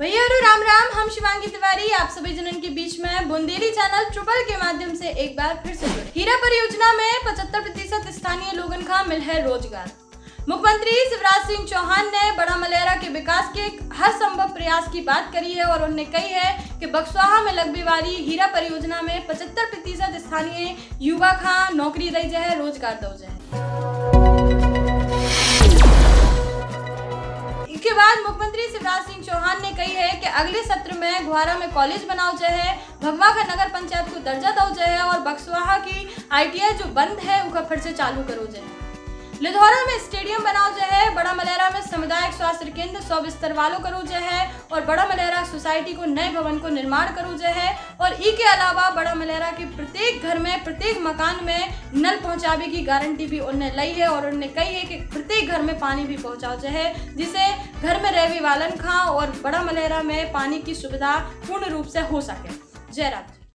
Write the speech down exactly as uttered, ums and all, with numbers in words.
भैया और राम राम, हम शिवांगी तिवारी आप सभी जनन के बीच में बुंदेली चैनल ट्रिपल के माध्यम से एक बार फिर से जुड़े। हीरा परियोजना में पचहत्तर प्रतिशत स्थानीय लोगों का मिल है रोजगार। मुख्यमंत्री शिवराज सिंह चौहान ने बड़ा मलेरा के विकास के हर संभव प्रयास की बात करी है और उन्होंने कही है कि बक्सवाहा में लगने वाली हीरा परियोजना में पचहत्तर प्रतिशत स्थानीय युवा का नौकरी दी जाए, रोजगार दो जाए। इसके बाद मुख्यमंत्री शिवराज सिंह चौहान ने कही है कि अगले सत्र में गुहारा में कॉलेज बनाओ जाए, भगवा का नगर पंचायत को दर्जा दो जाए और बक्सवाहा की आई टी आई जो बंद है उसका फिर से चालू करो जाए। लिधौरा में स्टेडियम बनाओ जाए, बड़ा मलेरा में सामुदायिक स्वास्थ्य केंद्र सौ बिस्तर वालों करो जाए और बड़ा मलेरा सोसाइटी को नए भवन को निर्माण करो जाए और ई के अलावा बड़ा मलेरा के प्रत्येक घर में प्रत्येक मकान में नल पहुंचाने की गारंटी भी उन्होंने ली है और उन्होंने कही है कि प्रत्येक घर में पानी भी पहुंचाओ जाए, जिसे घर में रहने वालन खा और बड़ा मलेरा में पानी की सुविधा पूर्ण रूप से हो सके। जय राम।